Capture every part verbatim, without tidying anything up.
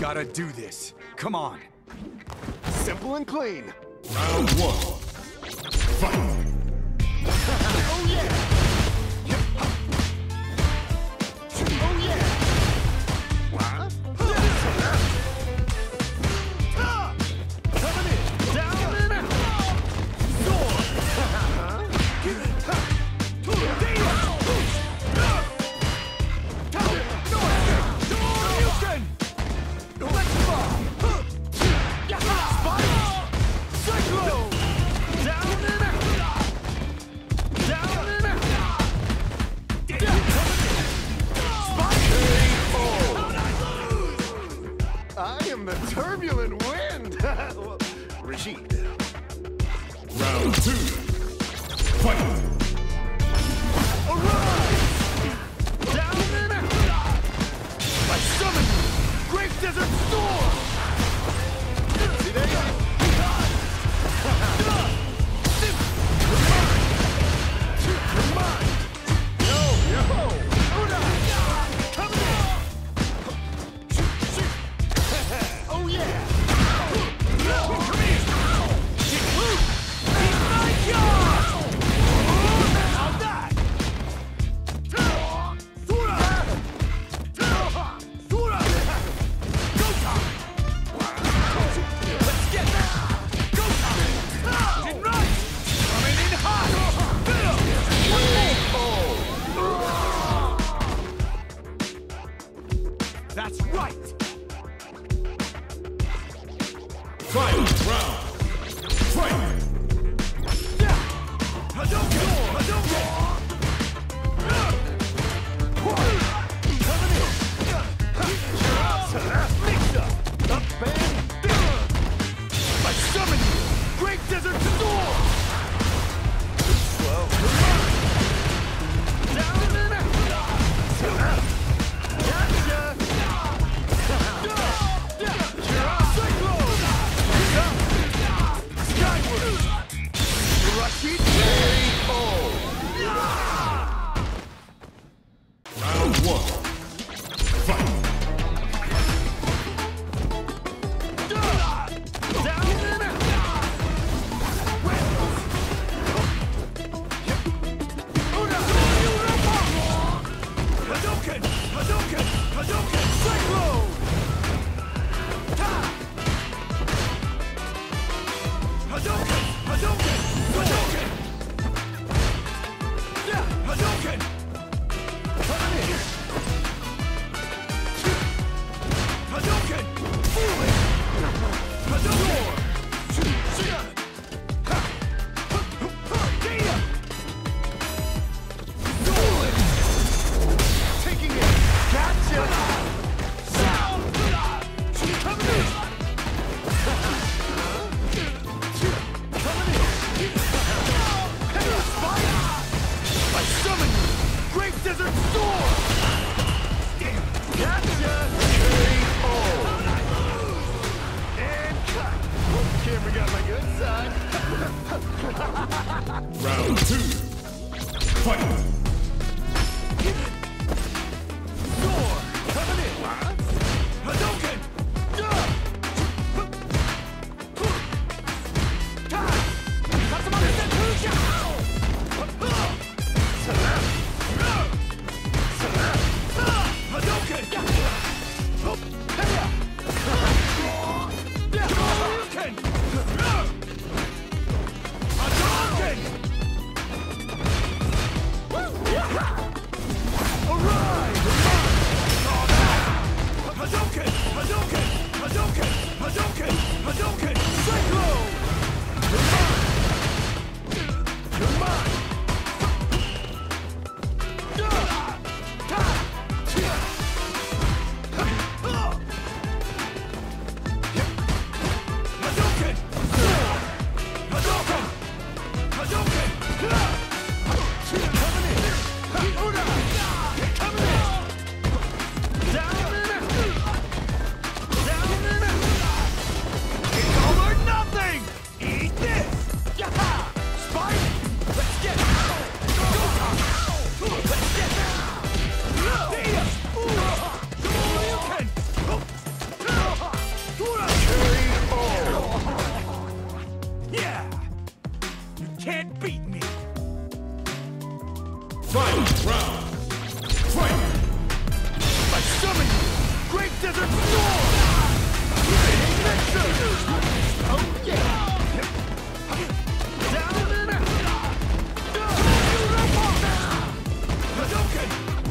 gotta do this. Come on. Simple and clean. Round one. Fight! Oh yeah! Oh yeah! What? Coming in! Down and out! Sword! I am the turbulent wind! Rashid. Round two. Fight! Arise! Down and out! I summon you! Great Desert Storm! See there? You're mine! No! No! Come in! Oh yeah! Come here! Keep my job! How's that? Sura! Sura! Go time! Let's get that! Go time! Get right! Coming in hot! That's right! Fight! Round! Fight! Hadouken! Hadouken! Coming in! Mix up! Up and down! I summon you! Great Desert Storm! Slow. Down and out! Gotcha! Cyclone! Skyward! Rashid! Desert Storm! Oh yeah! Down and out! Hadouken!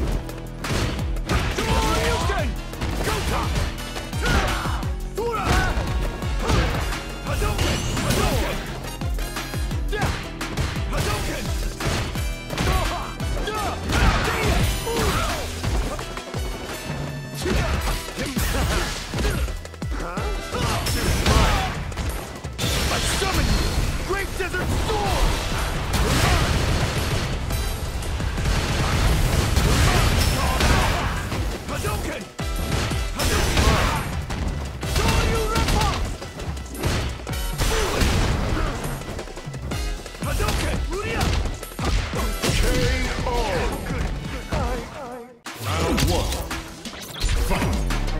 Hadouken! Gota! Thura! Hadouken! Hadouken! Yeah! Hadouken! I summon you! Great Desert Storm! Hadouken! Hadouken! Soryu Reppa! Hadouken! Uria! K O. Round one. Fight.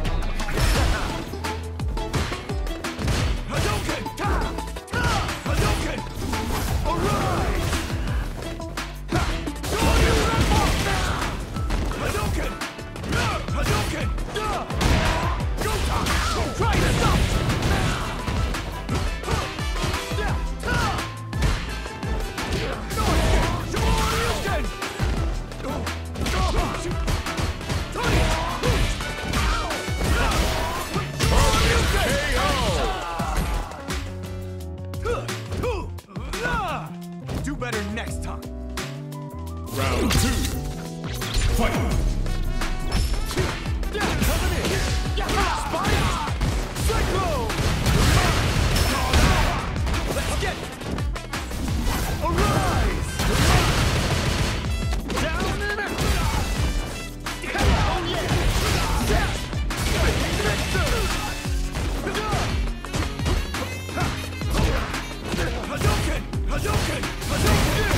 Hadouken! Hadouken! Arise! Soryu Reppa! Hadouken! Hadouken! Gota! Try to stop! Shoryuken! Do better next time. Round two. Fight. Coming in! Spike! Cyclone! Let's get it! Arise! Down and out! Oh yeah! Yeah! Hadouken! Hadouken! Hadouken!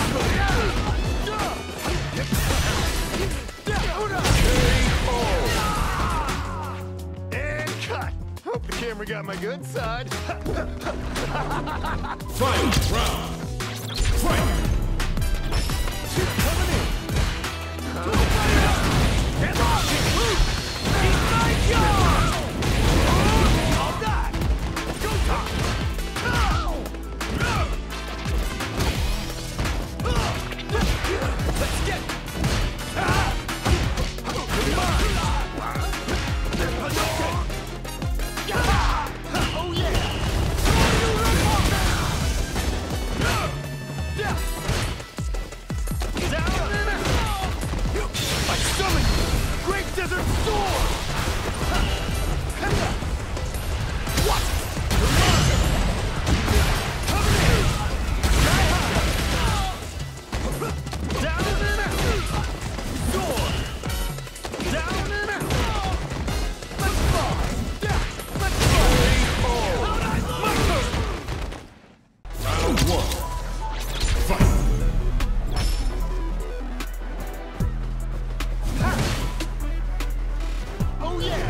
And cut! Hope the camera got my good side. Fight round. Fight. Coming in! Get off! Keep my job! All that! Go top! Let's get it! Oh yeah! Down and out! I summon you! Great Desert Storm! What? Coming in! Sky high! Down and out! Soar! Down and out! Let's fly! Yeah! Let's fly! My turn! Round one. Fight. Oh yeah!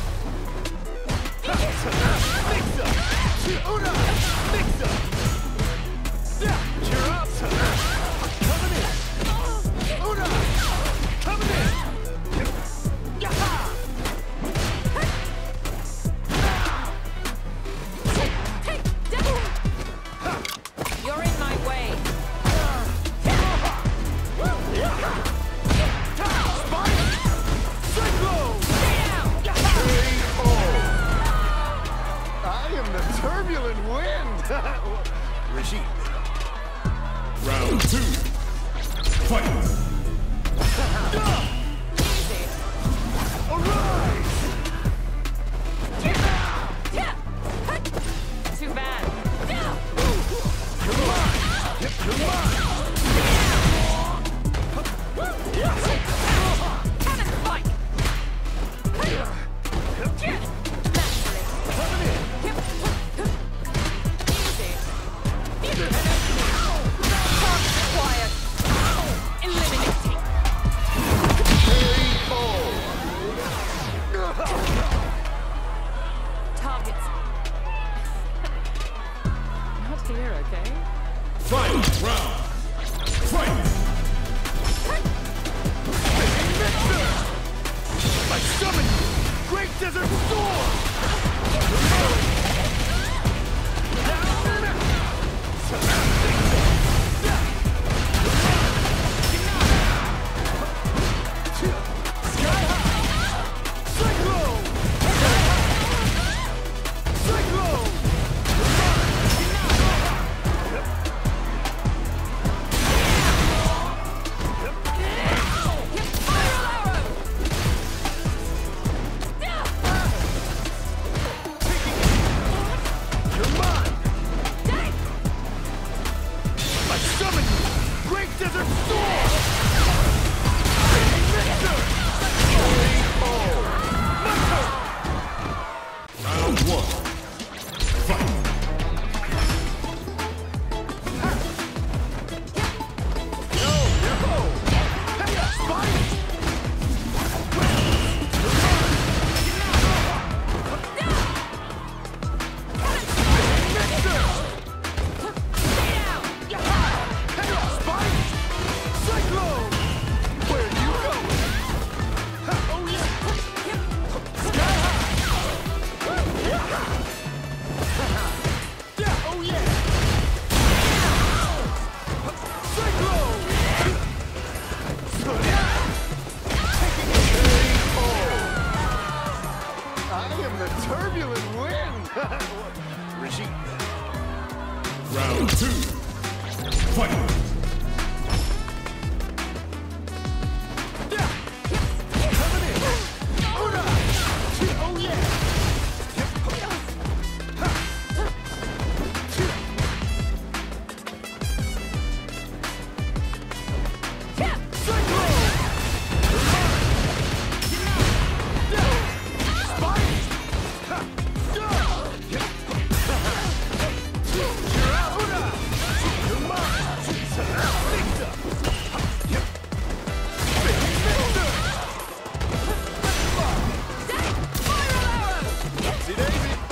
Mix-up! Una! Mix-up! Yeah! Cheer up! Coming in! Una! Coming in! Yaha! You're in my way. Spike! Cyclone! Stay down! I am the turbulent wind! Regime. Round two. Fight. Easy. Arise! Yeah. Too bad. You're mine! You're mine! Cannon spike. Naturally. Coming in! Easy. Charge required. Eliminating. K O. Great Desert Storm! Round two. Fight.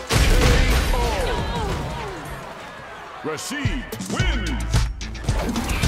Rashid wins!